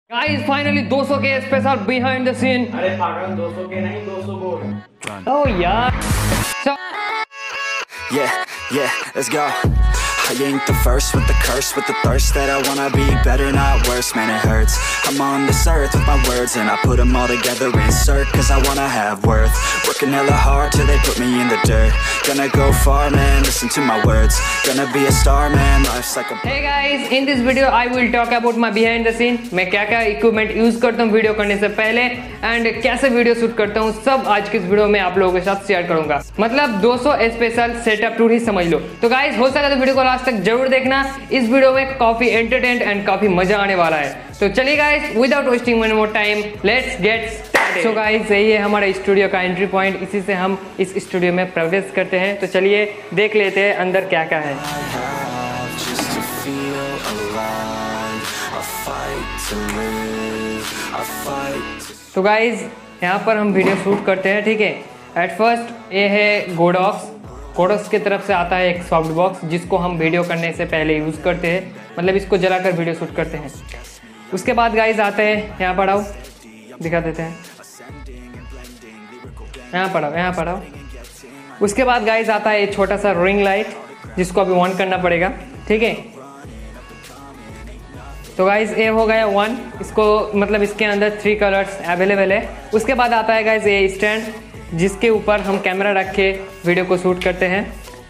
Guys finally 200 के special behind the scene. अरे पागल 200 के नहीं 200 बोल। ओह यार Yeah, let's go. I ain't the first with the curse, with the thirst that I wanna be better, not worse, man it hurts. I'm on this earth with my words and I put them all together, insert, cause I wanna have worth. Working hella hard till they put me in the dirt. Gonna go far, man, listen to my words. Gonna be a star, man, life's like a... Hey guys, in this video I will talk about my behind the scene. मैं क्या क्या equipment use करता हूँ video करने से पहले and कैसे video shoot करता हूँ, सब आज की इस वीडियो में आप लोगों के साथ शेयर करूंगा। मतलब 200 स्पेशल सेटअप टूर ही समझ लो। तो गाइस हो सका तो वीडियो को लास्ट तक जरूर देखना। इस वीडियो में काफी एंटरटेन एंड काफी मजा आने वाला है। तो चलिए guys without wasting any more time let's get started. So guys यही है हमारा स्टूडियो का एंट्री पॉइंट, इसी से हम इस स्टूडियो में प्रवेश करते हैं। तो चलिए देख लेते हैं अंदर क्या क्या है। Just to feel alive, I fight to live, I fight to... तो गाइज यहाँ पर हम वीडियो शूट करते हैं, ठीक है। एट फर्स्ट ये है गोडॉक्स की तरफ से आता है एक सॉफ्ट बॉक्स, जिसको हम वीडियो करने से पहले यूज़ करते हैं, मतलब इसको जलाकर वीडियो शूट करते हैं। उसके बाद गाइज आते हैं, यहाँ पढ़ाओ, दिखा देते हैं, यहाँ पढ़ाओ। उसके बाद गाइज आता है एक छोटा सा रिंग लाइट, जिसको अभी ऑन करना पड़ेगा, ठीक है। तो गाइज ये हो गया वन, इसको मतलब इसके अंदर 3 कलर्स अवेलेबल है। उसके बाद आता है गाइज ये स्टैंड, जिसके ऊपर हम कैमरा रख के वीडियो को शूट करते हैं।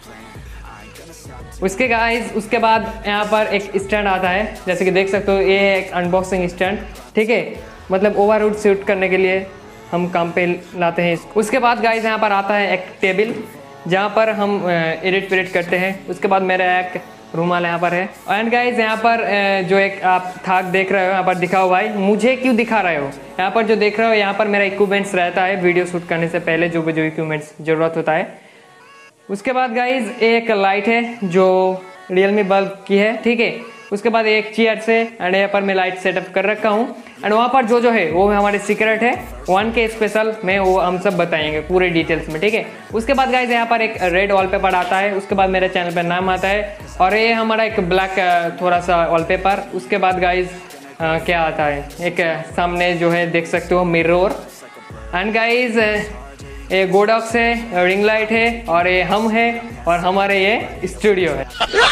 उसके बाद यहाँ पर एक स्टैंड आता है, जैसे कि देख सकते हो, ये है एक अनबॉक्सिंग स्टैंड, ठीक है। मतलब ओवरवुड शूट करने के लिए हम काम पे लाते हैं। उसके बाद गाइज यहाँ पर आता है एक टेबल, जहाँ पर हम एडिट वेडिट करते हैं। उसके बाद मेरा एक रूमाल यहाँ पर है। एंड गाइज यहाँ पर जो एक आप थाक देख रहे हो, यहाँ पर दिखाओ भाई, मुझे क्यों दिखा रहे हो, यहाँ पर जो देख रहे हो, यहाँ पर मेरा इक्विपमेंट्स रहता है वीडियो शूट करने से पहले, जो इक्विपमेंट्स ज़रूरत होता है। उसके बाद गाइज एक लाइट है जो रियलमी बल्ब की है, ठीक है। उसके बाद एक चेयर से एंड यहाँ पर मैं लाइट सेटअप कर रखा हूँ। एंड वहाँ पर जो है वो हमारे सीक्रेट है 1K स्पेशल में, वो हम सब बताएंगे पूरे डिटेल्स में, ठीक है। उसके बाद गाइज यहाँ पर एक रेड वॉलपेपर आता है। उसके बाद मेरे चैनल पर नाम आता है, और ये हमारा एक ब्लैक थोड़ा सा वॉलपेपर। उसके बाद गाइज क्या आता है, एक सामने जो है देख सकते हो मिरर। एंड गाइज ये गोडॉक्स है, रिंग लाइट है, और ये हम है, और हमारे ये स्टूडियो है,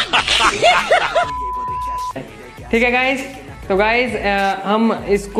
ठीक है गाइज। तो गाइज हम इसको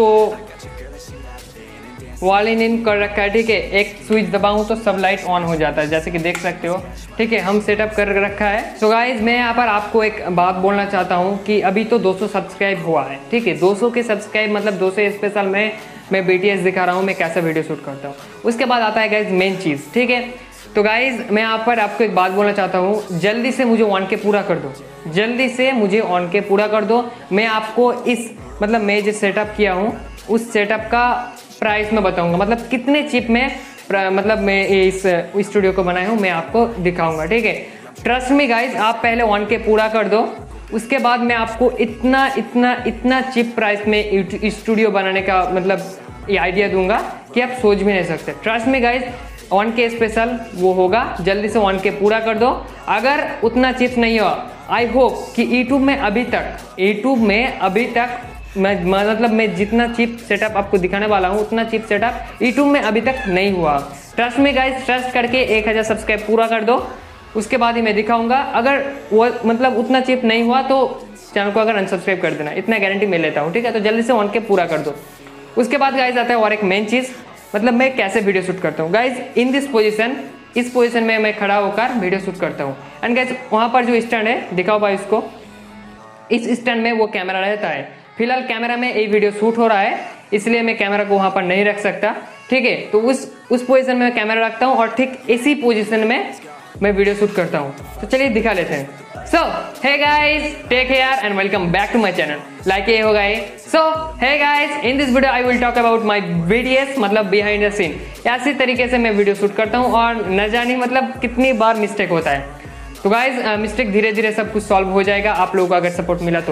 वॉल इन कर रखा है, ठीक है। एक स्विच दबाऊं तो सब लाइट ऑन हो जाता है, जैसे कि देख सकते हो, ठीक है। हम सेटअप कर रखा है। तो गाइज मैं यहाँ पर आपको एक बात बोलना चाहता हूँ कि अभी तो 200 सब्सक्राइब हुआ है, ठीक है। 200 के सब्सक्राइब मतलब 200 स्पेशल में मैं BTS दिखा रहा हूँ, मैं कैसा वीडियो शूट करता हूँ। उसके बाद आता है गाइज मेन चीज़, ठीक है। तो गाइज मैं यहाँ पर आपको एक बात बोलना चाहता हूँ, जल्दी से मुझे 1K पूरा कर दो, जल्दी से मुझे 1K पूरा कर दो। मैं आपको इस मतलब मैं जो सेटअप किया हूँ उस सेटअप का प्राइस में बताऊंगा, मतलब कितने चिप में मतलब मैं इस स्टूडियो को बनाया हूँ, मैं आपको दिखाऊंगा, ठीक है। ट्रस्ट मी गाइज, आप पहले 1K पूरा कर दो, उसके बाद मैं आपको इतना चिप प्राइस में स्टूडियो बनाने का मतलब ये आइडिया दूंगा कि आप सोच भी नहीं सकते। Trust me guys, 1K special वो होगा, जल्दी से 1K पूरा कर दो। अगर उतना चिप्स नहीं हो, आई होप कि यूट्यूब में अभी तक मैं जितना चिप सेटअप आपको दिखाने वाला हूँ, उतना चिप सेटअप यूट्यूब में अभी तक नहीं हुआ। ट्रस्ट में गाइस, ट्रस्ट करके 1000 सब्सक्राइब पूरा कर दो, उसके बाद ही मैं दिखाऊंगा। अगर वो मतलब उतना चिप नहीं हुआ तो चैनल को अगर अनसब्सक्राइब कर देना, इतना गारंटी मैं लेता हूँ, ठीक है। तो जल्दी से 1K पूरा कर दो। उसके बाद गाइज आता है और एक मेन चीज़, मतलब मैं कैसे वीडियो शूट करता हूँ गाइज। इन दिस पोजीशन, इस पोजीशन में मैं खड़ा होकर वीडियो शूट करता हूँ। एंड गाइज वहाँ पर जो स्टैंड है, दिखाओ भाई इसको, इस स्टैंड में वो कैमरा रहता है। फिलहाल कैमरा में ये वीडियो शूट हो रहा है, इसलिए मैं कैमरा को वहाँ पर नहीं रख सकता, ठीक है। तो उस पोजीशन में मैं कैमरा रखता हूँ, और ठीक इसी पोजीशन में मैं वीडियो शूट करता हूँ। तो चलिए दिखा लेते हैं। So hey guys, take care and welcome back to my channel. Like ये होगा ये। So hey guys, in this video I will talk about my BTS मतलब बिहाइंड द सीन। ऐसी तरीके से मैं वीडियो शूट करता हूँ, और न जाने मतलब कितनी बार मिस्टेक होता है। तो गाइज मिस्टेक धीरे धीरे सब कुछ सॉल्व हो जाएगा, आप लोगों को अगर सपोर्ट मिला तो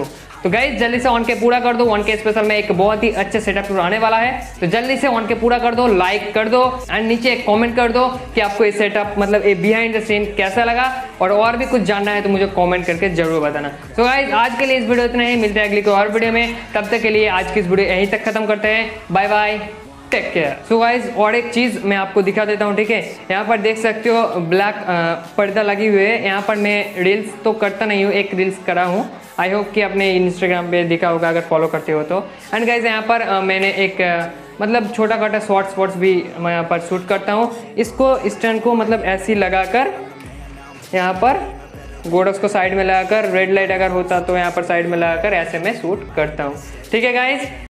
तो गाइज जल्दी से 1K पूरा कर दो। 1K स्पेशल में एक बहुत ही अच्छे सेटअप टूर आने वाला है, तो जल्दी से 1K पूरा कर दो, लाइक कर दो एंड नीचे एक कमेंट कर दो कि आपको ये सेटअप मतलब ये बिहाइंड द सीन कैसा लगा, और भी कुछ जानना है तो मुझे कमेंट करके जरूर बताना। तो गाइज आज के लिए इस वीडियो इतना ही, मिलते हैं अगली कोई और वीडियो में। तब तक के लिए आज की इस वीडियो यहीं तक खत्म करते हैं। Bye bye, take care. So guys और एक चीज़ मैं आपको दिखा देता हूँ, ठीक है। यहाँ पर देख सकते हो ब्लैक पर्दा लगी हुई है। यहाँ पर मैं रील्स तो करता नहीं हूँ, एक रील्स करा हूँ। आई होप कि आपने इंस्टाग्राम पे दिखा होगा अगर फॉलो करते हो तो। एंड गाइज यहाँ पर मैंने एक मतलब छोटा काटा शॉर्ट्स भी मैं यहाँ पर शूट करता हूँ। इसको स्टैंड को मतलब ऐसे ही लगाकर यहाँ पर गोडक्स को साइड में लगाकर, रेड लाइट अगर होता तो यहाँ पर साइड में लगाकर ऐसे मैं शूट करता हूँ, ठीक है गाइज।